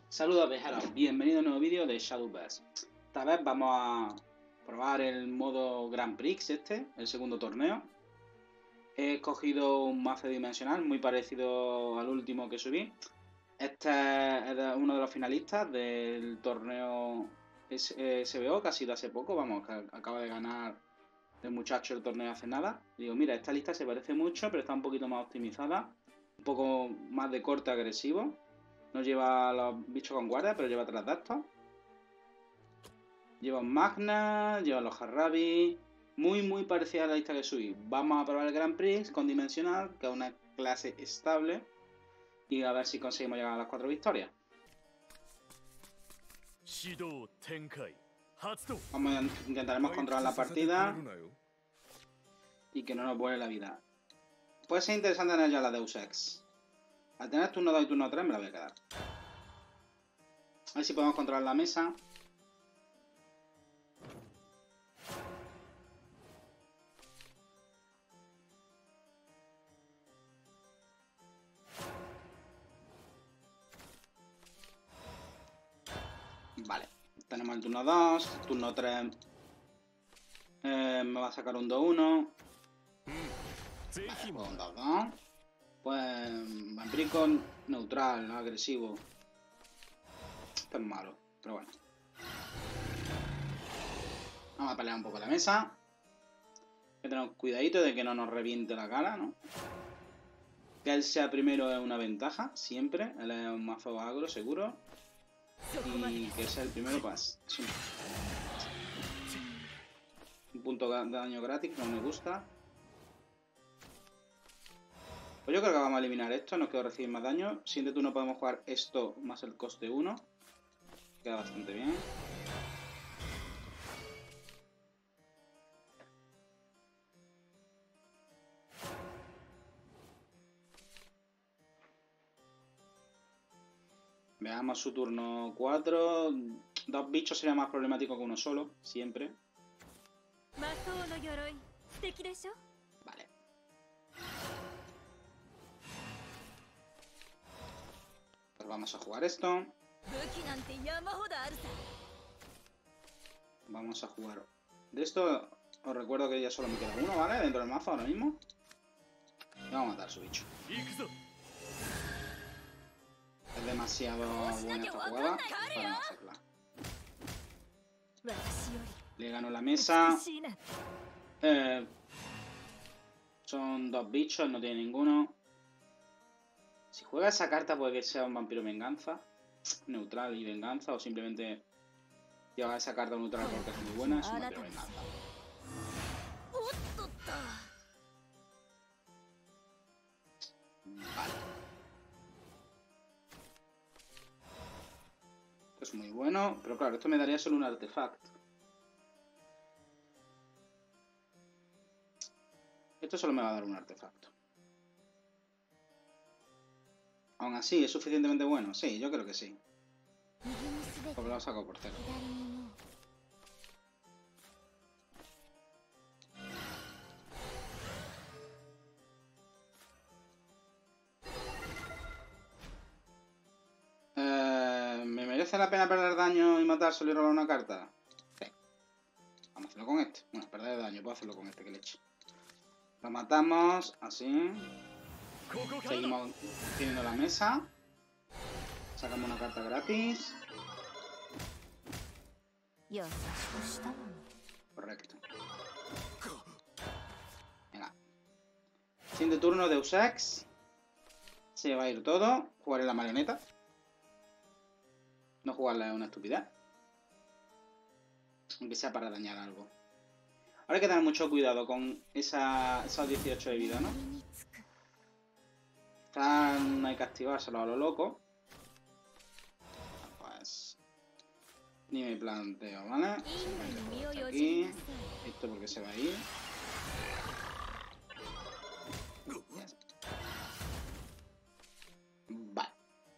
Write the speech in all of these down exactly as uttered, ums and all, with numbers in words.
Saludos viajeros, bienvenido a un nuevo vídeo de Shadowverse. Esta vez vamos a probar el modo Grand Prix este, el segundo torneo. He escogido un mazo dimensional muy parecido al último que subí. Este es uno de los finalistas del torneo S B O que ha sido hace poco, vamos, que acaba de ganar el muchacho el torneo hace nada. Digo, mira, esta lista se parece mucho, pero está un poquito más optimizada, un poco más de corte agresivo. No lleva los bichos con guardia, pero lleva atrás de estos. Lleva un Magna, lleva los Harrabi. Muy, muy parecida a la lista que subí. Vamos a probar el Grand Prix con Dimensional, que es una clase estable. Y a ver si conseguimos llegar a las cuatro victorias. Vamos a intentaremos controlar la partida y que no nos vuele la vida. Puede ser interesante tener ya la Deus Ex. Al tener turno dos y turno tres me la voy a quedar. A ver si podemos controlar la mesa. Vale, tenemos el turno dos, turno tres eh, me va a sacar un dos uno. Vale, pues un dos dos. Pues vampirico neutral, agresivo. Esto es malo, pero bueno. Vamos a pelear un poco la mesa. Hay que tener cuidadito de que no nos reviente la cara, ¿no? Que él sea primero es una ventaja, siempre. Él es un mazo agro, seguro. Y que sea el primero, pues es un, un punto de daño gratis que no me gusta. Pues yo creo que vamos a eliminar esto, no quiero recibir más daño. Siguiente turno podemos jugar esto más el coste uno. Queda bastante bien. Veamos su turno cuatro. Dos bichos sería más problemático que uno solo, siempre. Vale. Pues vamos a jugar esto. Vamos a jugar. De esto os recuerdo que ya solo me queda uno, ¿vale? Dentro del mazo ahora mismo. Y vamos a matar a su bicho. Es demasiado buena esta jugada para no hacerla. Le gano la mesa. Eh, son dos bichos, no tiene ninguno. Si juega esa carta puede que sea un vampiro venganza. Neutral y venganza. O simplemente lleva esa carta neutral porque es muy buena. Es un vampiro venganza. Vale. Esto es muy bueno. Pero claro, esto me daría solo un artefacto. Esto solo me va a dar un artefacto. Aún así, ¿es suficientemente bueno? Sí, yo creo que sí. Pues lo saco por cero. Eh, ¿Me merece la pena perder daño y matar solo y robar una carta? Sí. Vamos a hacerlo con este. Bueno, perder daño, puedo hacerlo con este, que leche. Lo matamos, así. Seguimos teniendo la mesa. Sacamos una carta gratis. Correcto. Venga. Siguiente turno, Deus Ex. Se va a ir todo. Jugaré la marioneta. No jugarla es una estupidez. Aunque sea para dañar algo. Ahora hay que tener mucho cuidado con esa, esos dieciocho de vida, ¿no? Están, hay que activárselo a lo loco. Pues ni me planteo, ¿vale? Se va a ir aquí. Esto porque se va a ir. Vale.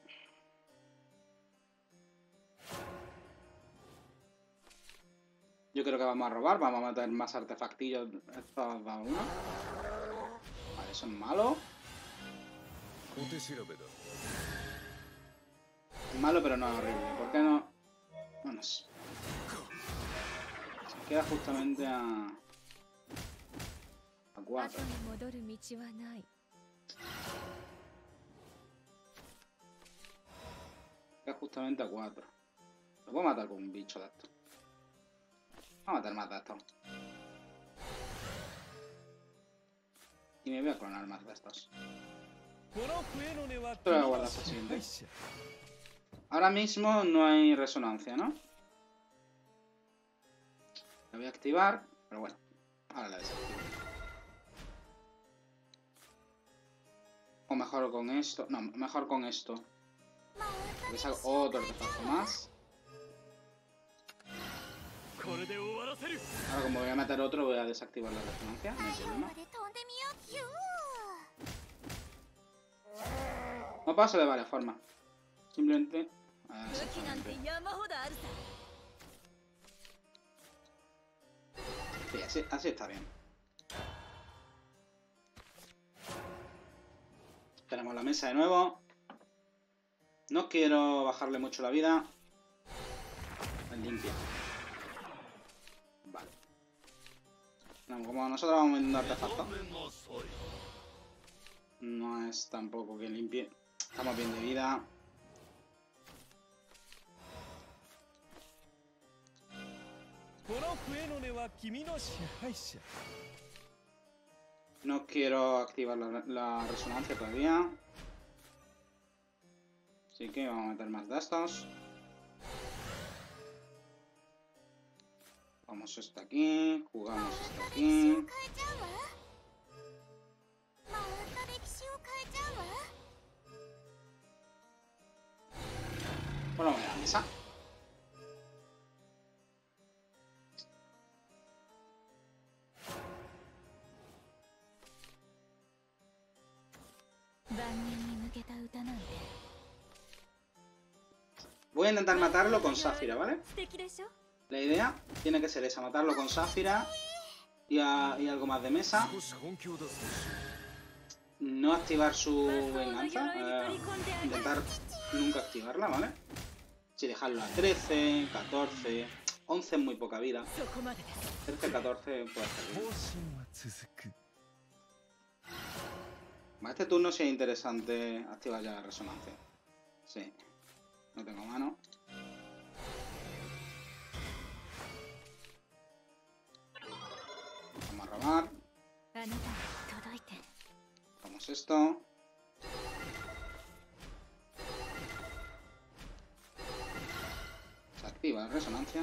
Yo creo que vamos a robar, vamos a meter más artefactillos. Estos da uno. Vale, eso es malo. malo, pero no es horrible. ¿Por qué no? No, no sé. Se queda justamente a... a cuatro. Queda justamente a cuatro. Lo puedo matar con un bicho de estos. Vamos a matar más de estos. Y me voy a clonar más de estos. Esto lo voy a guardar para el siguiente. Ahora mismo no hay resonancia, ¿no? La voy a activar, pero bueno. Ahora la desactivo. O mejor con esto. No, mejor con esto. Le saco otro artefacto más. Ahora como voy a meter otro voy a desactivar la resonancia. No hay problema. No paso de varias formas. Simplemente... Ah, sí, así, así está bien. Tenemos la mesa de nuevo. No quiero bajarle mucho la vida. Limpia. Vale. No, como nosotros vamos vendiendo artefactos, no es tampoco que limpie. Estamos bien de vida. No quiero activar la, la resonancia todavía. Así que vamos a meter más de estos. Vamos esto aquí, jugamos esto aquí. Ponemos la mesa. Voy a intentar matarlo con Sáfira, ¿vale? La idea tiene que ser esa, matarlo con Sáfira y, a, y algo más de mesa. No activar su venganza. Eh, intentar nunca activarla, ¿vale? Si dejarlo a trece, catorce... once es muy poca vida. trece, catorce puede ser bien. Vale, este turno sí es interesante activar ya la resonancia. Sí. No tengo mano. Vamos a robar. Vamos esto. Se activa la resonancia.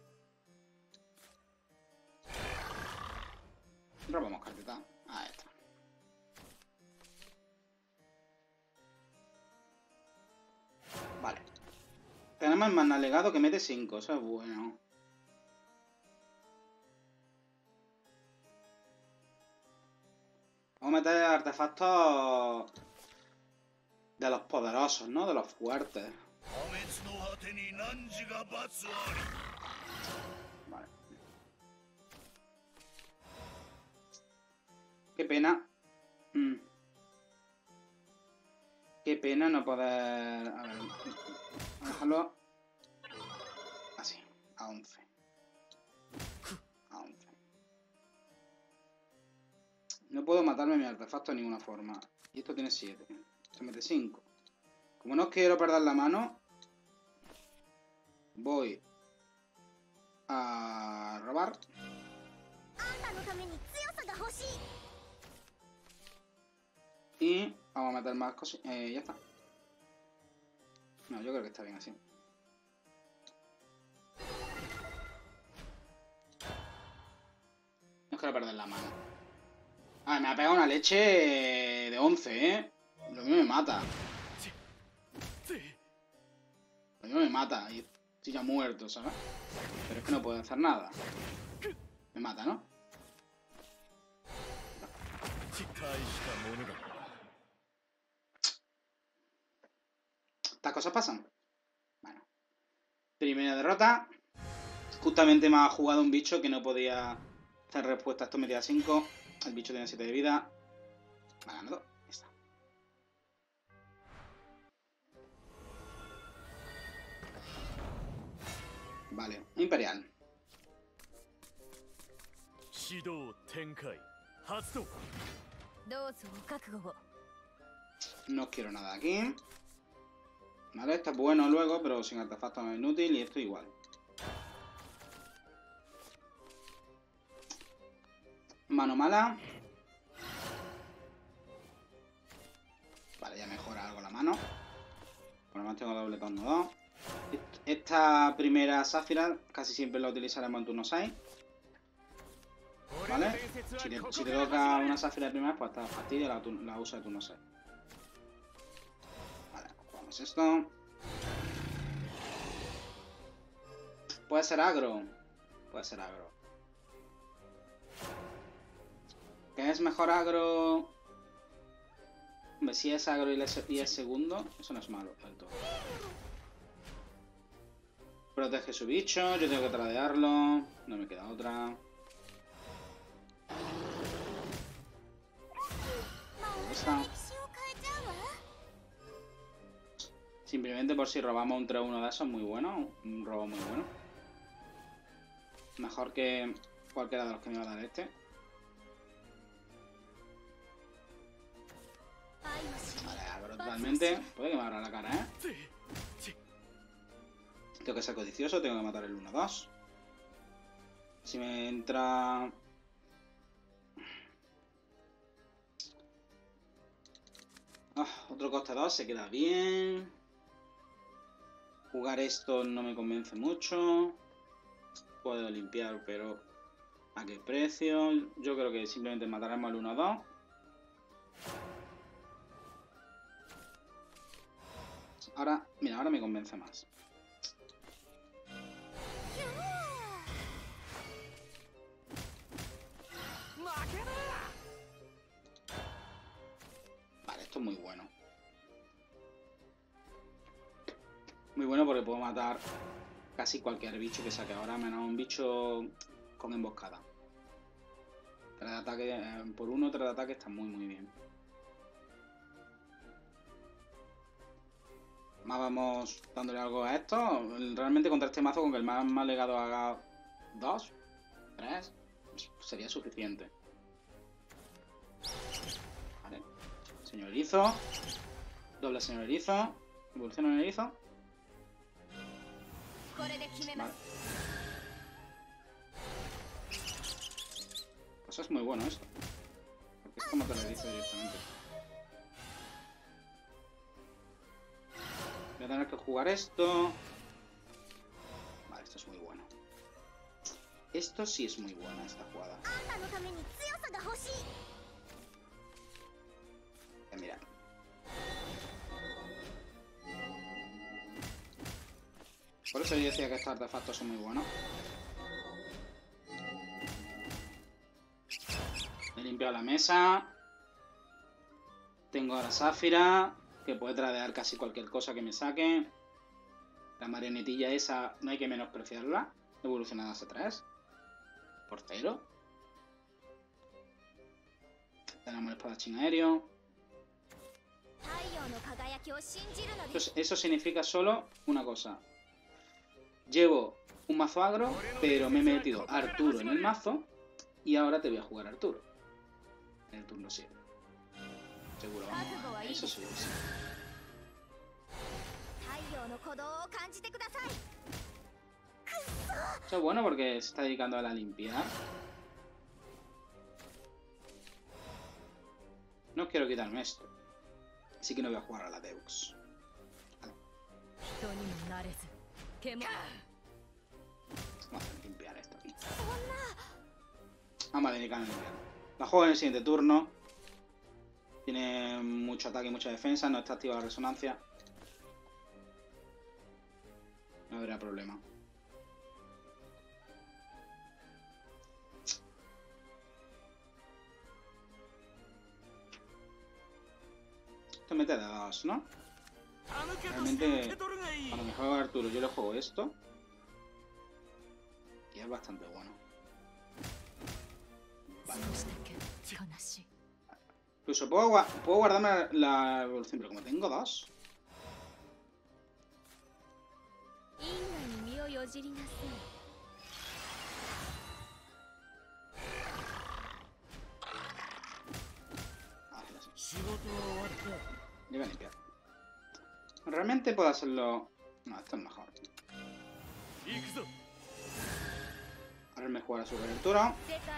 Robamos carpeta. Ahí está. Vale. Tenemos el mana legado que mete cinco. Eso es bueno. Vamos a meter artefactos de los poderosos, ¿no? De los fuertes. Vale. Qué pena. Mm. Qué pena no poder... A ver... Vamos a dejarlo... Así. A once. A once. No puedo matarme mi artefacto de ninguna forma. Y esto tiene siete. Esto mete cinco. Como no quiero perder la mano... Voy... a robar. Y vamos a meter más cosas. Eh, ya está. No, yo creo que está bien así. No quiero perder la mano. Ah, me ha pegado una leche de once, ¿eh? Lo mismo me mata. Lo mismo me mata. Y estoy ya muerto, ¿sabes? Pero es que no puedo hacer nada. Me mata, ¿no? Estas cosas pasan. Bueno. Primera derrota. Justamente me ha jugado un bicho que no podía hacer respuesta. Esto me tira cinco. El bicho tiene siete de vida. Me ha ganado. Ya está. Vale, Imperial. No quiero nada aquí. Vale, esto es bueno luego, pero sin artefacto no es inútil y esto igual. Mano mala. Vale, ya mejora algo la mano. Por lo menos tengo doble turno dos. Esta primera Sáfira casi siempre la utilizaremos en turno seis. ¿Vale? Si te, si te toca una Sáfira de primera, pues hasta fastidia la, la usa de turno seis. Vale, jugamos esto. Puede ser agro. Puede ser agro. ¿Qué es mejor agro? Hombre, si es agro y es segundo, eso no es malo del todo. Protege su bicho, yo tengo que tradearlo. No me queda otra. ¿Dónde está? Simplemente por si robamos un tres uno de esos, muy bueno. Un robo muy bueno. Mejor que cualquiera de los que me va a dar este. Vale, agro totalmente. Puede que me abra la cara, ¿eh? Tengo que ser codicioso, tengo que matar el uno dos. Si me entra... Oh, otro coste dos, se queda bien. Jugar esto no me convence mucho. Puedo limpiar, pero ¿a qué precio? Yo creo que simplemente mataremos al uno dos. Ahora, mira, ahora me convence más. Vale, esto es muy bueno. Muy bueno porque puedo matar casi cualquier bicho que saque ahora, menos un bicho con emboscada. tres de ataque, eh, por uno, tres de ataque está muy muy bien. Más vamos dándole algo a esto. Realmente contra este mazo, con que el más, más legado haga dos, tres, sería suficiente. Vale. Señor Erizo. Doble señor Erizo. Evoluciona en Erizo. Vale. Pues es muy bueno esto. Porque es como te lo dice directamente. Voy a tener que jugar esto. Vale, esto es muy bueno. Esto sí es muy buena, esta jugada. Eh, mira. Por eso yo decía que estos artefactos son muy buenos. He limpiado la mesa. Tengo ahora Sáfira, que puede tradear casi cualquier cosa que me saque. La marionetilla esa no hay que menospreciarla. Evolucionada a C tres. Por cero. Tenemos el espadachín aéreo. Entonces, eso significa solo una cosa. Llevo un mazo agro, pero me he metido a Arturo en el mazo. Y ahora te voy a jugar a Arturo. En el turno siete. Seguro, vamos a... Eso sí, sí. Eso es bueno porque se está dedicando a la limpiar. No quiero quitarme esto. Así que no voy a jugar a la Deux. Vale. Vamos a limpiar esto aquí. Vamos a dedicarnos a limpiar. La juego en el siguiente turno. Tiene mucho ataque y mucha defensa. No está activa la resonancia. No habrá problema. Esto mete de dos, ¿no? Realmente, cuando me juego a Arturo, yo le juego esto. Y es bastante bueno. Vale. Incluso puedo, puedo guardarme la evolución, pero como tengo dos. Le voy a limpiar. Realmente puedo hacerlo... No, esto es mejor. Ahora me jugará su reventura.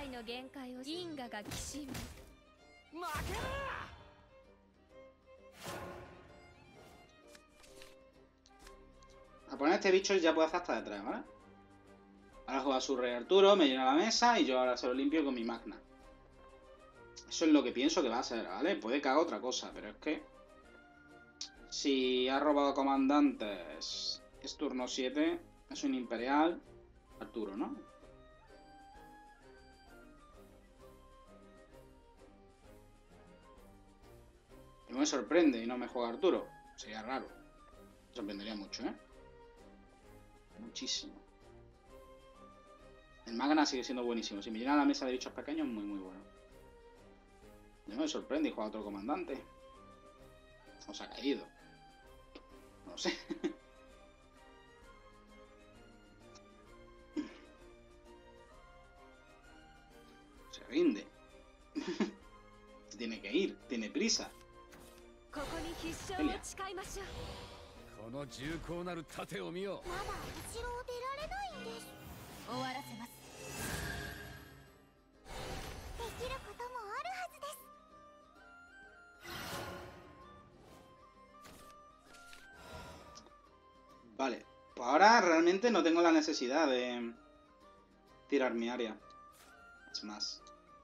A poner este bicho ya puede hacer hasta de tres, ¿vale? Ahora juega su rey Arturo, me llena la mesa y yo ahora se lo limpio con mi magna. Eso es lo que pienso que va a ser, ¿vale? Puede que haga otra cosa, pero es que... Si ha robado comandantes, es turno siete, es un imperial, Arturo, ¿no? Y me sorprende y no me juega Arturo. Sería raro. Me sorprendería mucho, ¿eh? Muchísimo. El Magna sigue siendo buenísimo. Si me llena la mesa de bichos pequeños, muy muy bueno. No me sorprende y juega otro comandante. O se ha caído. No sé. Se rinde. Tiene que ir. Tiene prisa. Elia. Vale, pues ahora realmente no tengo la necesidad de tirar mi área. Es más.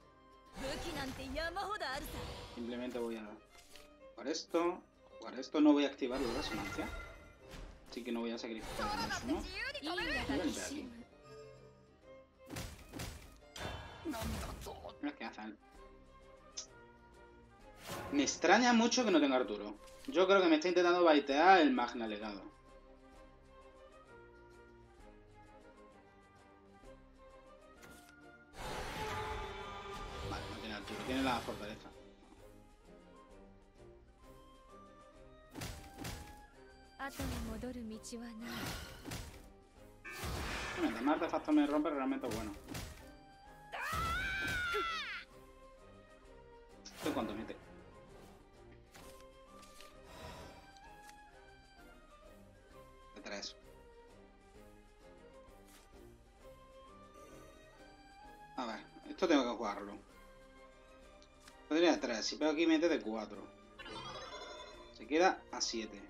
Simplemente voy a jugar esto. Jugar esto, no voy a activar la resonancia. Así que no voy a sacrificar mucho, ¿no? Mira qué hacen. Me extraña mucho que no tenga Arturo. Yo creo que me está intentando baitear el Magna Legado. Vale, no tiene Arturo, tiene la fortaleza. Mientras más artefactos me rompe, realmente es bueno. ¿Esto cuánto mete? De tres. A ver, esto tengo que jugarlo. Podría de tres, si pego aquí mete de cuatro. Se queda a siete.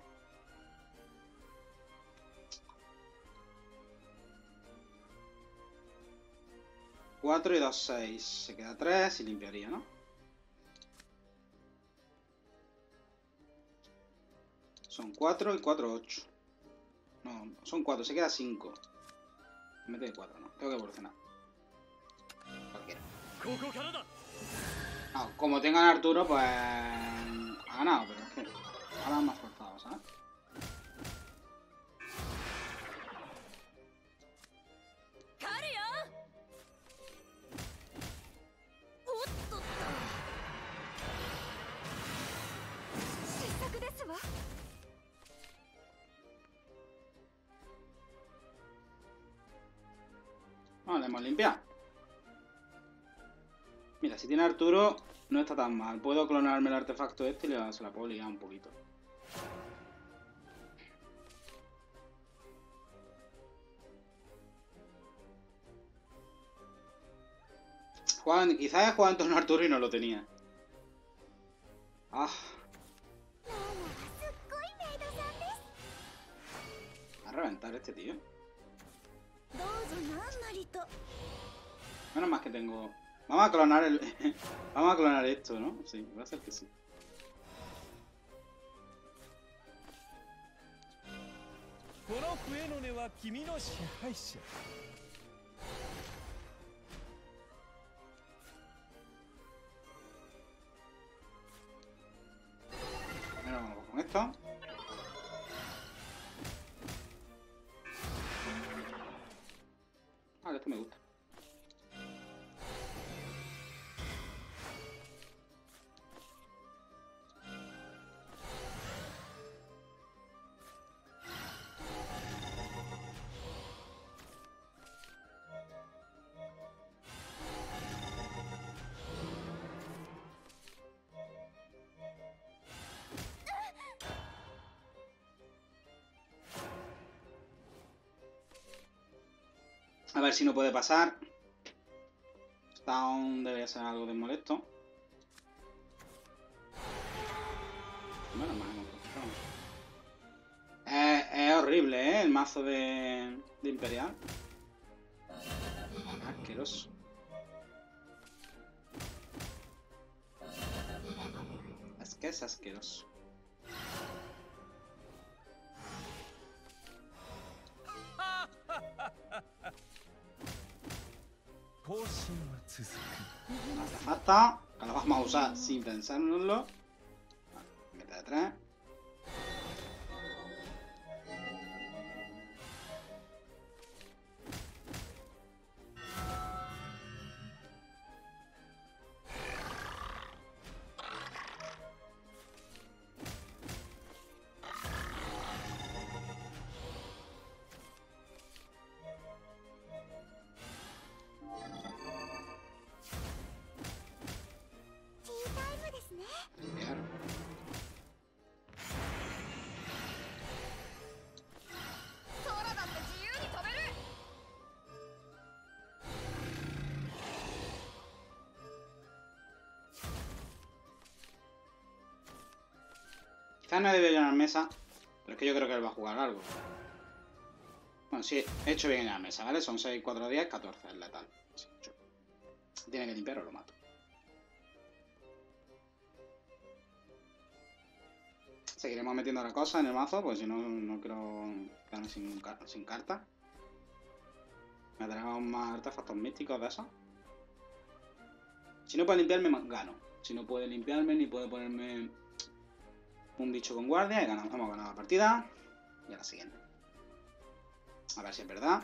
cuatro y dos, seis. Se queda tres y limpiaría, ¿no? Son cuatro y cuatro, ocho. No, son cuatro, se queda cinco. Mete de cuatro, no. Tengo que evolucionar. Cualquiera. Ah, como tengan Arturo, pues... ha ganado, pero es que... ahora es más forzado, ¿sabes? Vale, hemos limpiado. Mira, si tiene Arturo, no está tan mal. Puedo clonarme el artefacto este y se la puedo liar un poquito. Juan, quizás he jugado en torno a Arturo y no lo tenía. Ah. A reventar este tío. Menos más que tengo... Vamos a clonar el... Vamos a clonar esto, ¿no? Sí, va a ser que sí. Primero vamos con esto. Ah, esto me gusta. A ver si no puede pasar. Down debería ser algo de molesto. Bueno, más hemos cogido. Es, es horrible, ¿eh? El mazo de, de Imperial. Asqueroso. Es que es asqueroso. No hace falta. Que lo vamos a usar sin pensárnoslo. Mete de tres. Quizás no debe llenar mesa, pero es que yo creo que él va a jugar algo. Bueno, sí, he hecho bien en la mesa, ¿vale? Son seis, cuatro, diez, catorce, es letal. Sí, tiene que limpiar o lo mato. Seguiremos metiendo la cosa en el mazo, pues si no, no quiero quedarme sin, sin cartas. Me traemos más artefactos místicos de esos. Si no puede limpiarme, gano. Si no puede limpiarme, ni puede ponerme un bicho con guardia, y ganamos, hemos ganado la partida. Y a la siguiente. A ver si es verdad.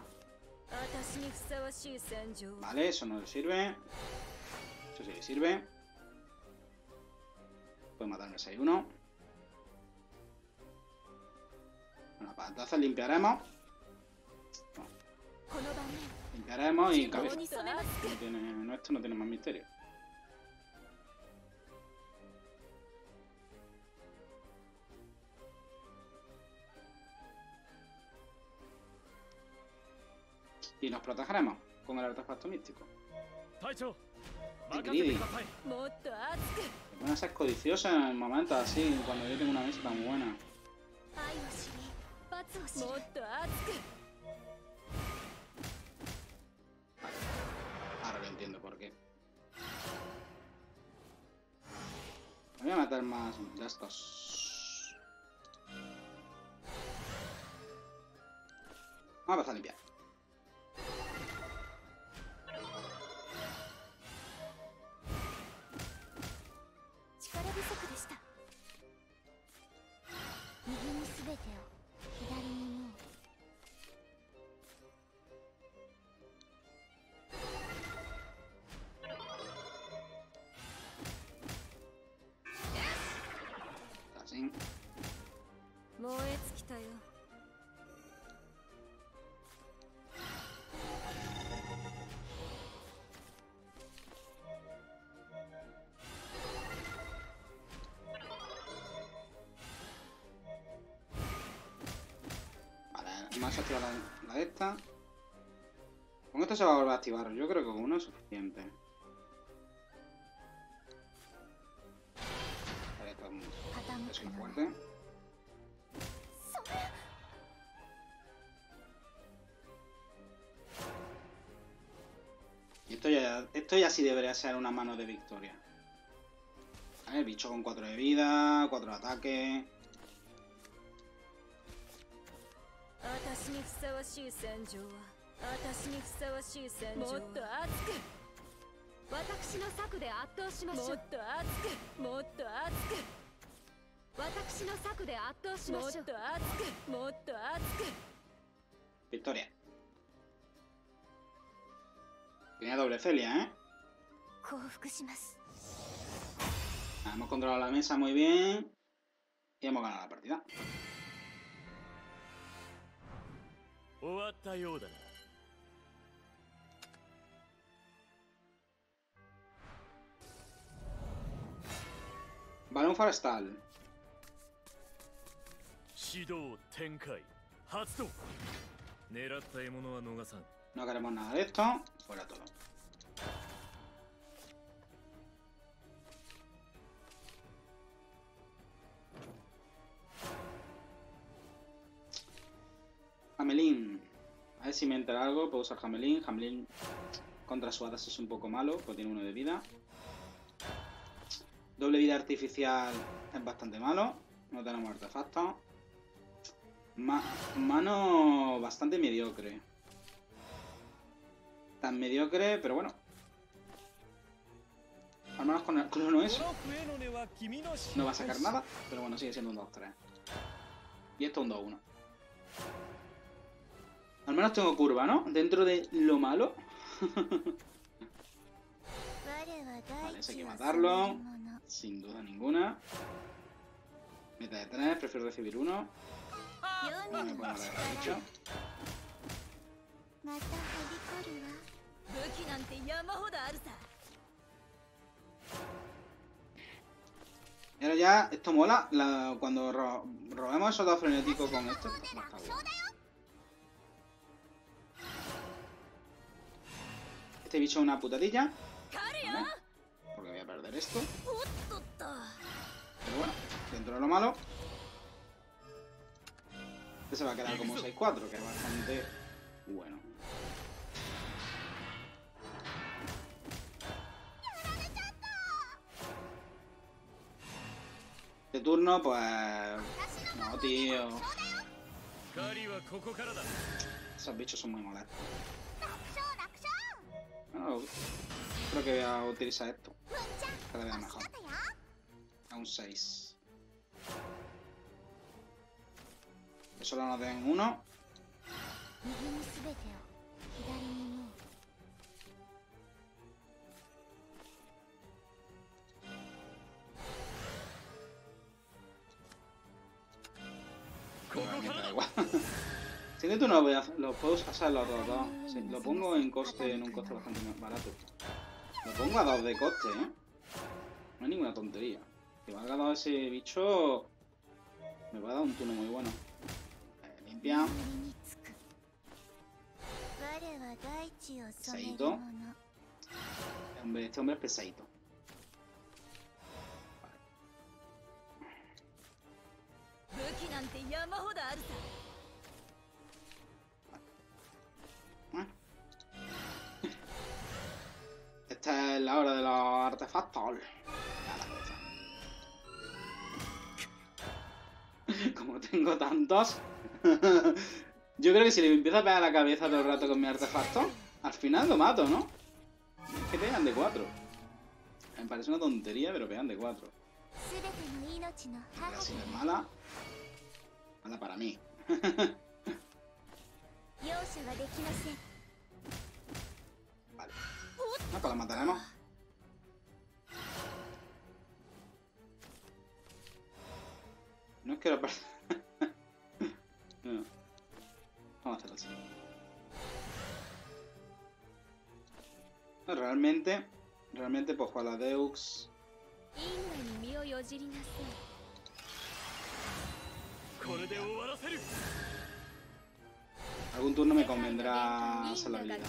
Vale, eso no le sirve. Eso sí le sirve. Puede matarme seis uno. Bueno, pues entonces limpiaremos. No. Limpiaremos y cabeza. No tiene, no, esto no tiene más misterio. Y nos protegeremos con el artefacto místico. ¡Qué greedy! Me pone a ser codiciosa en momentos así, cuando yo tengo una mesa tan buena. Ahora lo entiendo por qué. Me voy a meter más de estos. Vamos a empezar a limpiar. Así. Más activar la, la de esta. Con esto se va a volver a activar. Yo creo que con uno es suficiente. Vale, esto es muy fuerte. Y esto ya, esto ya sí debería ser una mano de victoria. Vale, bicho con cuatro de vida, cuatro de ataque. Victoria. Tenía doble Celia, ¿eh? Ah, hemos controlado la mesa muy bien. Y hemos ganado la partida. Balón forestal. No queremos nada de esto. Fuera todo. Hamelin. A ver si me entra algo. Puedo usar Hamelin. Hamelin contra su hadas es un poco malo, pues tiene uno de vida. Doble vida artificial es bastante malo. No tenemos artefactos. Ma mano bastante mediocre. Tan mediocre, pero bueno. Al menos con el crono eso. No va a sacar nada, pero bueno, sigue siendo un dos tres. Y esto un dos uno. Al menos tengo curva, ¿no? Dentro de lo malo. Vale, ese hay que matarlo. Sin duda ninguna. Meta de tres, prefiero recibir uno. No me puedo matar el bicho. Y ahora ya, esto mola. La, cuando ro robemos esos dos frenéticos con esto, está, está bien. Este bicho es una putadilla. ¿Vale? Porque voy a perder esto. Pero bueno, dentro de lo malo. Este se va a quedar como seis cuatro, que es bastante bueno. De turno, pues... No, tío. Esos bichos son muy molestos. Bueno, creo que voy a utilizar esto. Para que vea mejor. A un seis. Que solo nos den uno. Me da igual. Si de turno voy a hacer, lo puedo hacer los dos, dos. Sí, lo pongo en coste, en un coste bastante barato. Lo pongo a dos de coste, ¿eh? No hay ninguna tontería. Que valga dos ese bicho, me va a dar un turno muy bueno. Eh, limpia. Pesadito. Hombre, este hombre es pesadito. Vale. Esta es la hora de los artefactos. A la cabeza. Como tengo tantos. Yo creo que si le empiezo a pegar la cabeza todo el rato con mi artefacto, al final lo mato, ¿no? Es que pegan de cuatro. Me parece una tontería, pero pegan de cuatro. Así es mala. Mala para mí. Vale. Ah, pues la mataremos. No quiero perder. No. Vamos a hacerlo así. No, realmente, realmente pues jugar a la Deux. Algún turno me convendrá hacer la habilidad.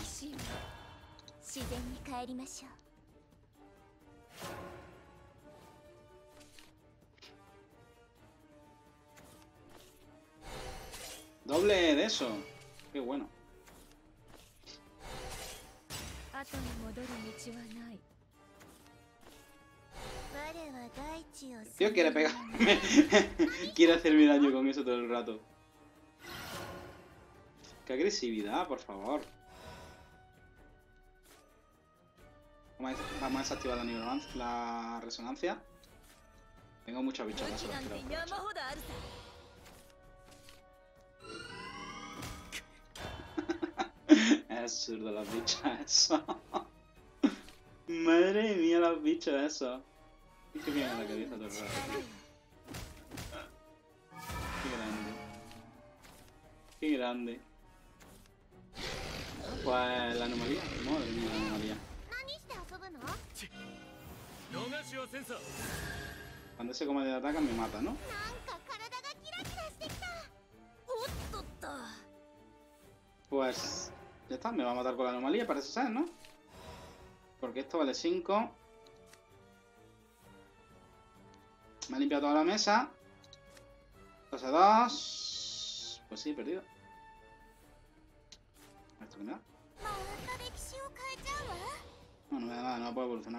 Doble de eso. Qué bueno. El tío quiere pegarme. Quiere hacerme daño con eso todo el rato. Qué agresividad, por favor. Vamos a, vamos a desactivar la, la resonancia. Tengo muchos bichos más. Es absurdo los bichos eso. Madre mía, los bichos eso. Es que viene a la cabeza todo el rato, tío. Qué grande. Qué grande. Pues la anomalía. Madre mía, la anomalía. Cuando ese comando de ataque me mata, ¿no? Pues Ya está, me va a matar con la anomalía, parece ser, ¿no? Porque esto vale cinco. Me ha limpiado toda la mesa. Cosa dos. Pues sí, he perdido. ¿Esto qué me da? No, no me da nada, no puedo evolucionar.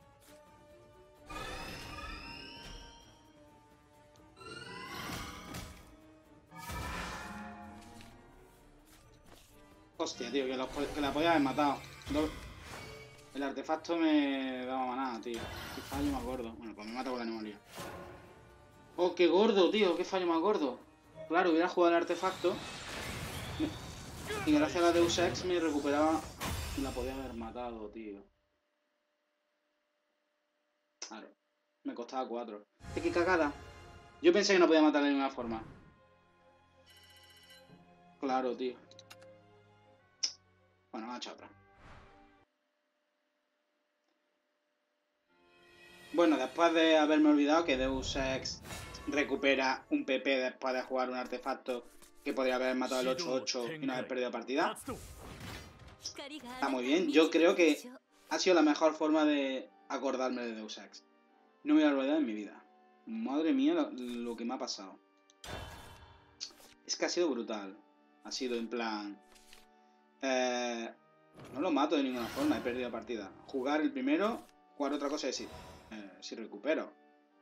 Hostia, tío, que, los, que la podía haber matado. El artefacto me daba maná, tío. Qué fallo más gordo. Bueno, pues me mata con la anomalía. Oh, qué gordo, tío. Qué fallo más gordo. Claro, hubiera jugado el artefacto. Y gracias a la Deus Ex me recuperaba. Y la podía haber matado, tío. Claro. Me costaba cuatro. ¡Qué cagada! Yo pensé que no podía matar de ninguna forma. Claro, tío. Bueno, vamos a echar otra. Bueno, después de haberme olvidado que Deus Ex recupera un P P después de jugar un artefacto que podría haber matado el ocho ocho y no haber perdido partida. Está muy bien. Yo creo que ha sido la mejor forma de acordarme de Deus Ex. No me voy a olvidar en mi vida. Madre mía lo, lo que me ha pasado. Es que ha sido brutal. Ha sido en plan... Eh, no lo mato de ninguna forma, he perdido partida. Jugar el primero, jugar otra cosa y decir... Eh, si recupero.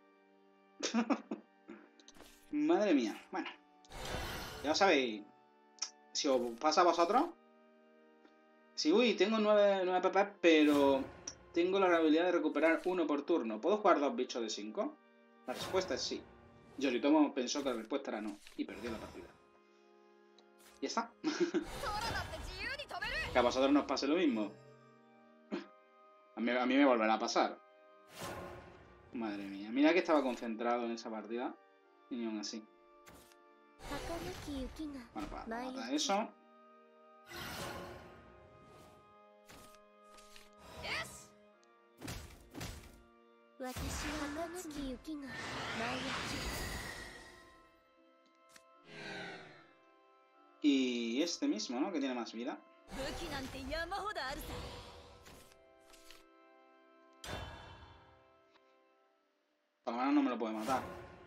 Madre mía. Bueno. Ya sabéis. Si os pasa a vosotros... Si, uy, tengo nueve, nueve P P, pero... Tengo la habilidad de recuperar uno por turno. ¿Puedo jugar dos bichos de cinco? La respuesta es sí. Yoritomo pensó que la respuesta era no. Y perdió la partida. Ya está. Que a vosotros nos pase lo mismo. A mí, a mí me volverá a pasar. Madre mía. Mira que estaba concentrado en esa partida. Y ni aún así. Bueno, para matar eso. Y este mismo, ¿no? Que tiene más vida. Por lo menos no me lo puede matar.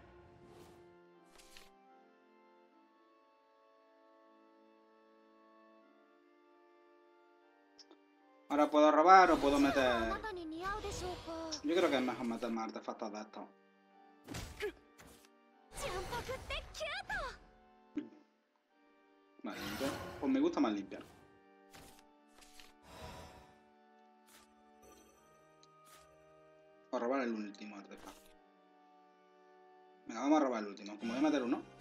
Ahora puedo robar o puedo meter... Yo creo que es mejor meter más artefactos de estos. Vale, limpiar. Pues me gusta más limpiar. O robar el último artefacto. Venga, vamos a robar el último. Como voy a meter uno.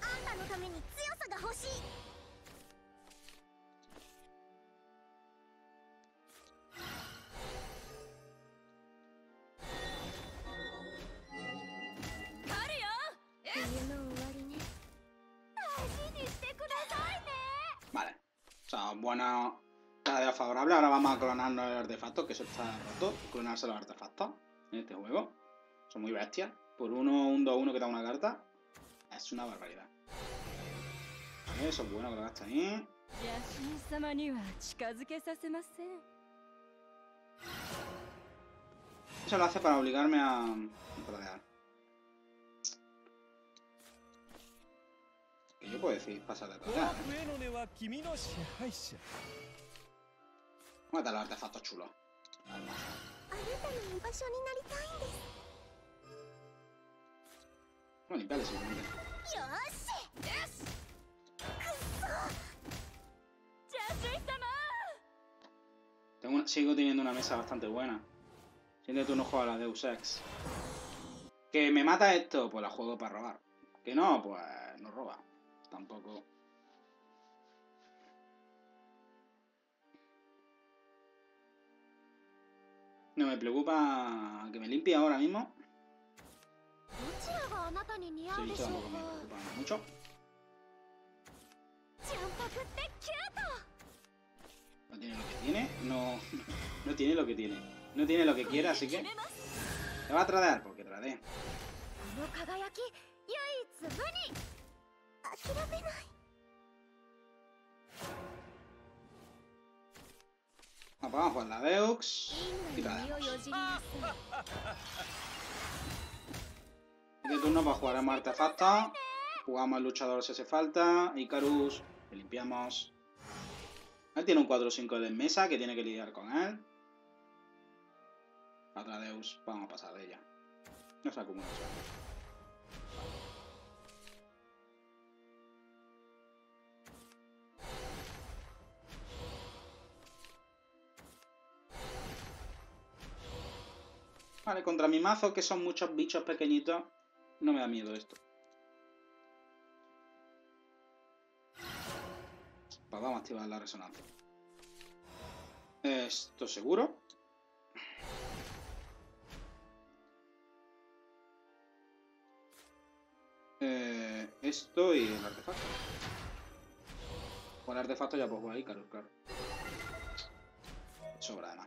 Vale. O sea, buena tarea favorable. Ahora vamos a clonarnos el artefacto, que eso está roto. Clonarse los artefactos en este juego. Son muy bestias. Por uno, un dos uno que da una carta. Es una barbaridad. Eso es bueno que lo gastas ahí. Eso lo hace para obligarme a rodear. Que yo puedo decir pasar de rodear. Mata los artefactos chulos. Bueno, limpiarle simplemente. Tengo una, sigo teniendo una mesa bastante buena. Siendo que tú no juegas a la Deus Ex. ¿Que me mata esto? Pues la juego para robar. Que no, pues no roba. Tampoco. No me preocupa que me limpie ahora mismo. Ese bicho tampoco me preocupa mucho. No tiene lo que tiene. No, no tiene lo que tiene. No tiene lo que quiere, así que... ¿Te va a tradear? Porque tradea. pues vamos a jugar la Deux y perdemos. Este turno pues jugaremos artefactos. Jugamos al luchador si hace falta. Icarus, le limpiamos. Él tiene un cuatro cinco de mesa que tiene que lidiar con él. La otra Deus, vamos a pasar de ella. No se acumula eso. Vale, contra mi mazo, que son muchos bichos pequeñitos, no me da miedo esto. Pues vamos a activar la resonancia. Esto seguro. Eh, esto y el artefacto. Con el artefacto ya puedo jugar Icarus, claro. Sobra además.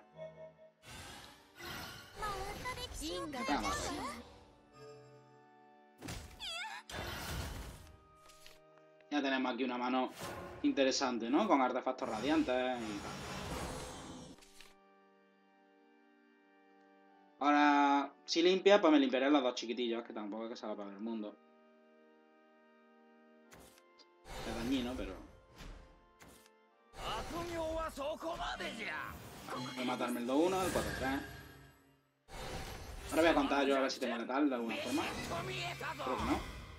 Ya tenemos aquí una mano interesante, ¿no? Con artefactos radiantes y tal. Ahora, si limpia, pues me limpiaré los dos chiquitillos, que tampoco es que se haga para el mundo. Es dañino, pero... Voy a matarme el dos uno, el cuatro tres. Ahora voy a contar yo a ver si tengo letal de alguna forma. Creo que no.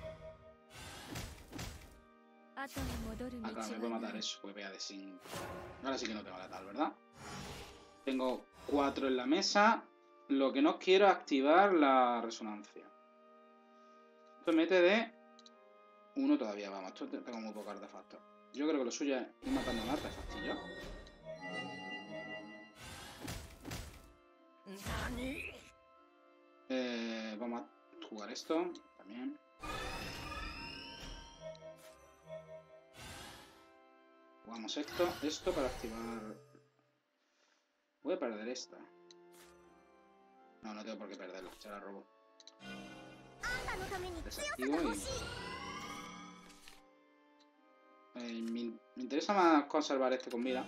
Ah, claro, me puedo matar eso, pues vea de cinco. Ahora sí que no tengo letal, ¿verdad? Tengo cuatro en la mesa. Lo que no quiero es activar la resonancia. Esto mete de uno todavía, vamos. Esto tengo muy pocos artefactos. Yo creo que lo suyo es ir matando un artefactillo. Eh, vamos a jugar esto también. Jugamos esto, esto para activar... Voy a perder esta. No, no tengo por qué perderla, se la robo. Desactivo y... Eh, me, me interesa más conservar este con vida.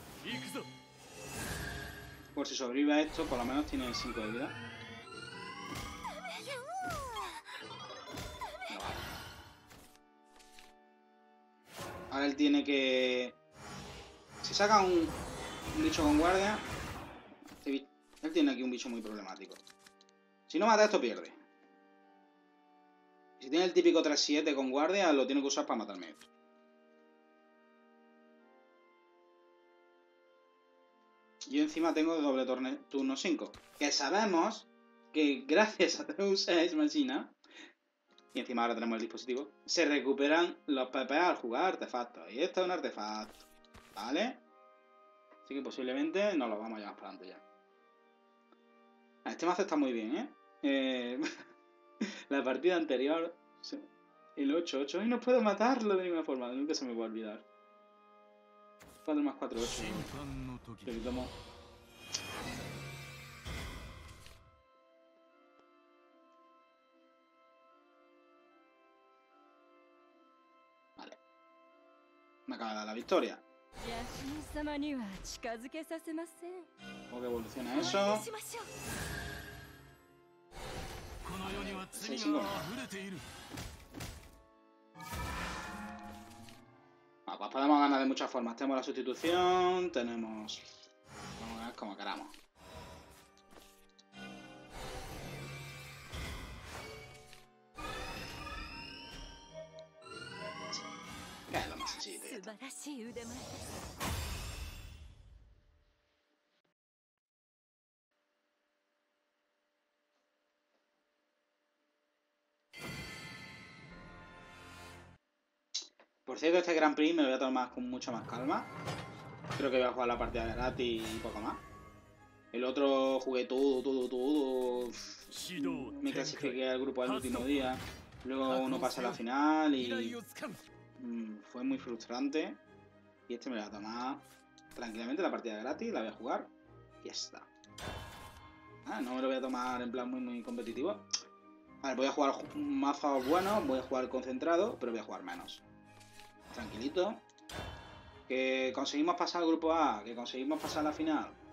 Por si sobrevive a esto, por lo menos tiene cinco de vida. No, vale. Ahora él tiene que... Si saca un, un bicho con guardia... Este, él tiene aquí un bicho muy problemático. Si no mata esto, pierde. Si tiene el típico tres siete con guardia, lo tiene que usar para matarme esto. Yo encima tengo doble turno cinco. Que sabemos que gracias a Deus Ex Machina, y encima ahora tenemos el dispositivo, se recuperan los P P al jugar artefactos. Y esto es un artefacto. ¿Vale? Así que posiblemente nos lo vamos a llevar para adelante ya. Este mazo está muy bien, ¿eh? eh la partida anterior, el ocho ocho. Y no puedo matarlo de ninguna forma. Nunca se me va a olvidar. cuatro más cuatro, ocho. Le quitamos. Vale. Me acaba de dar la victoria. ¿Cómo que evoluciona eso? seis cinco. Ah, pues podemos ganar de muchas formas. Tenemos la sustitución, tenemos... Vamos a ver como queramos. ¿Qué es lo más sencillo? Por cierto, este Grand Prix me lo voy a tomar con mucha más calma. Creo que voy a jugar la partida gratis y poco más. El otro jugué todo, todo, todo. Me clasifiqué al grupo el último día. Luego no pasé a la final y... Mmm, fue muy frustrante. Y este me lo voy a tomar tranquilamente, la partida gratis, la voy a jugar. Y ya está. Ah, no me lo voy a tomar en plan muy, muy competitivo. A ver, voy a jugar mazos buenos, voy a jugar concentrado, pero voy a jugar menos. Tranquilito. Que conseguimos pasar al grupo A, que conseguimos pasar a la final.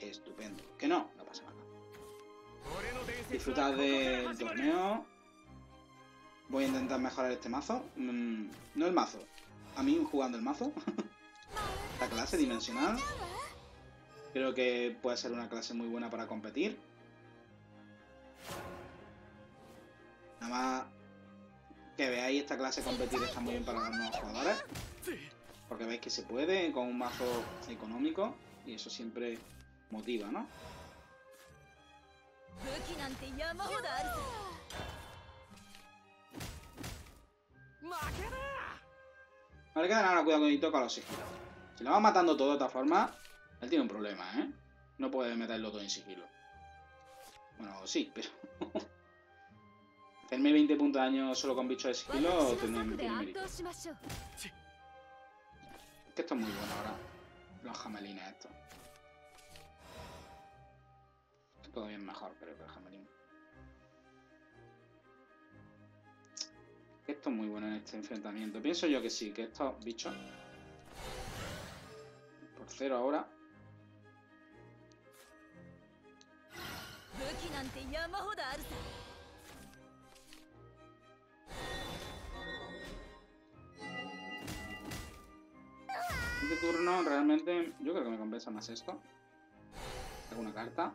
estupendo. Que no, no pasa nada. Disfrutad del torneo. Voy a intentar mejorar este mazo. Mm, no el mazo. A mí jugando el mazo. La clase dimensional. Creo que puede ser una clase muy buena para competir. Nada más que veáis esta clase competir está muy bien para los nuevos jugadores. Porque veis que se puede con un mazo económico. Y eso siempre motiva, ¿no? Vale, que ahora cuidado con toca los sigilos. Si lo va matando todo de esta forma, él tiene un problema, ¿eh? No puede meterlo todo en sigilo. Bueno, sí, pero... hacerme veinte puntos de daño solo con bichos de sigilo tiene mérito. Es que esto es muy bueno ahora. Los jamelines estos. Esto todavía es mejor, pero que el jamelín. Esto es muy bueno en este enfrentamiento. Pienso yo que sí, que estos bichos... por cero ahora. Este turno realmente yo creo que me compensa más esto. Hago una carta.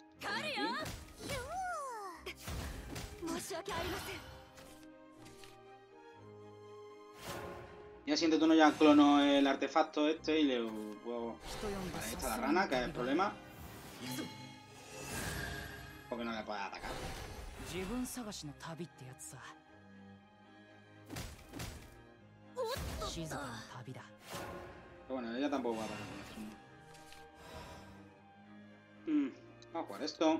Y al siguiente turno ya clono el artefacto este y le puedo... Vale, ahí está la rana, que es el problema. Porque no le puede atacar. Pero bueno, ella tampoco va a atacar con esto. Mm, vamos a jugar esto.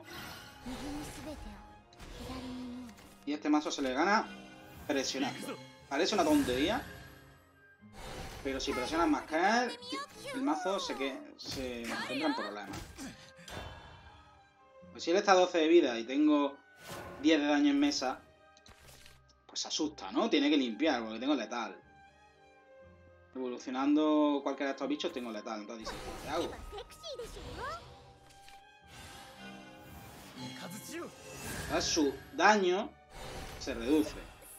Y este mazo se le gana presionando. Parece una tontería. Pero si presionas más que él, el mazo se, que, se encuentra en problemas. Pues si él está a doce de vida y tengo diez de daño en mesa, pues se asusta, ¿no? Tiene que limpiar porque tengo letal. Evolucionando cualquiera de estos bichos tengo letal, entonces dice, ¿qué hago? Entonces su daño se reduce.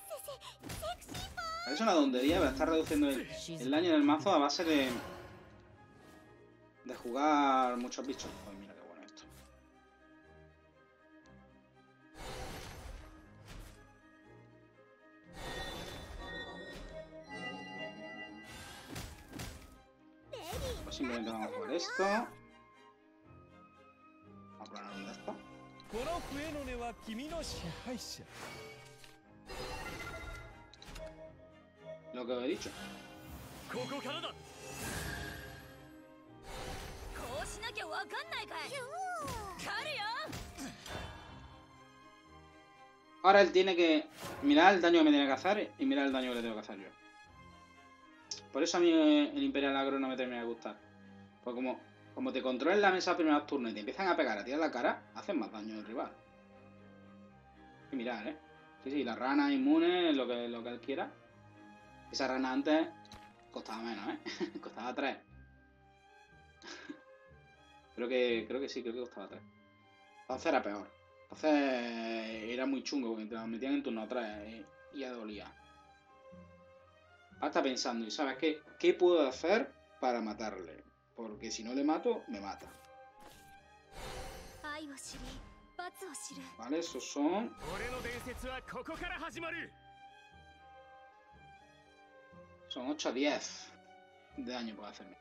Es una tontería, pero está reduciendo el, el daño del mazo a base de de jugar muchos bichos. Pues mira qué bueno esto. Pues simplemente vamos a jugar esto. Vamos a poner un de esto. Lo que os he dicho. Ahora él tiene que mirar el daño que me tiene que hacer y mirar el daño que le tengo que hacer yo. Por eso a mí el Imperial Agro no me termina de gustar. Porque como, como te controlan la mesa a primeros turnos y te empiezan a pegar a tirar la cara, hacen más daño al rival. Y mirar, ¿eh? Sí, sí, la rana inmune, lo que, lo que él quiera. Esa rana antes costaba menos, ¿eh? Costaba tres. Creo que, creo que sí, creo que costaba tres. Entonces era peor. Entonces era muy chungo porque te metían en turno tres y ya dolía. Ahora está pensando, ¿y sabes qué? ¿Qué puedo hacer para matarle? Porque si no le mato, me mata. Vale, esos son... Son ocho a diez de daño puede hacerme.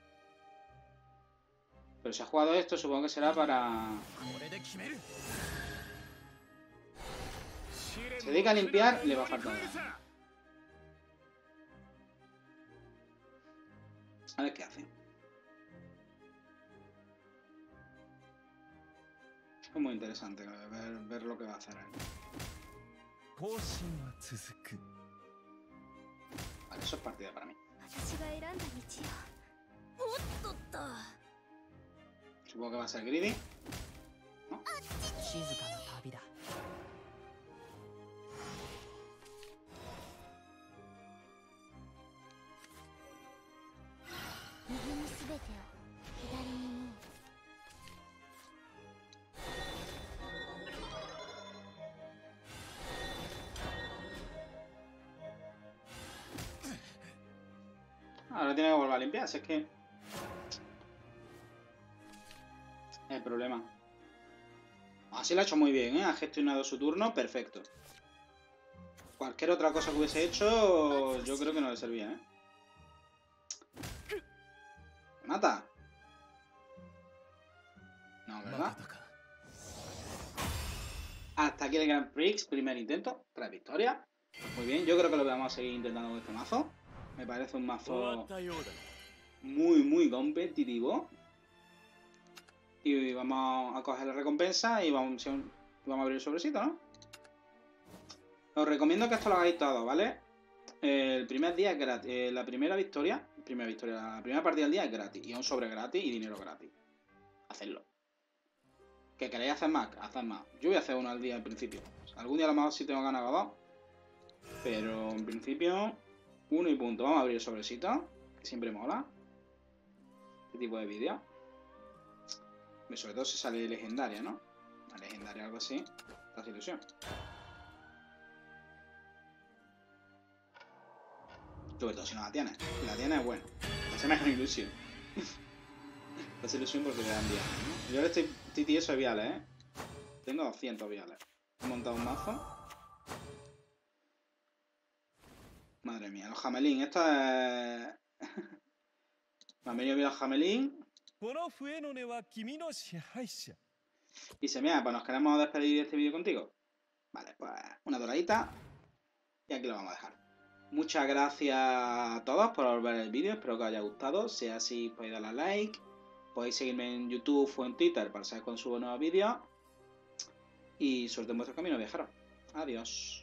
Pero si ha jugado esto, supongo que será para... Se dedica a limpiar, le va a faltar daño. A ver qué hace. Es muy interesante ver, ver lo que va a hacer ahí. Vale, eso es partida para mí. Supongo que va a ser greedy. ¿No? ahora tiene que volver a limpiar, si es que... El problema. Así lo ha hecho muy bien, ¿eh? Ha gestionado su turno, perfecto. Cualquier otra cosa que hubiese hecho, yo creo que no le servía, ¿eh? ¿Me mata? No, ¿verdad? Hasta aquí el Grand Prix, primer intento, tres victorias. Muy bien, yo creo que lo vamos a seguir intentando con este mazo. Me parece un mazo muy, muy competitivo. Y vamos a coger la recompensa y vamos, vamos a abrir el sobrecito, ¿no? Os recomiendo que esto lo hagáis todo, ¿vale? El primer día es gratis. Eh, la primera victoria, primera victoria, la primera partida del día es gratis. Y un sobre gratis y dinero gratis. Hacedlo. ¿Que queréis hacer más? Haced más. Yo voy a hacer uno al día al principio. Algún día a lo mejor sí tengo ganas de dos. Pero en principio, uno y punto. Vamos a abrir el sobrecito, que siempre mola. Este tipo de vídeo. Sobre todo si sale legendaria, ¿no? Una legendaria o algo así. Te hace ilusión. Sobre todo si no la tienes. Si la tienes, bueno. Te hace mejor ilusión. Te hace ilusión porque le dan viales, ¿no? Yo ahora estoy, estoy tieso de viales, ¿eh? Tengo doscientos viales. He montado un mazo. Madre mía, los jamelín. Esto es... Me han venido bien los jamelín. Y se me pues nos queremos despedir de este vídeo contigo. Vale, pues una doradita. Y aquí lo vamos a dejar. Muchas gracias a todos por ver el vídeo. Espero que os haya gustado. Si es así, podéis darle a like. Podéis seguirme en YouTube o en Twitter para saber cuando subo nuevos vídeos. Y suerte en vuestro camino, viajeros. Adiós.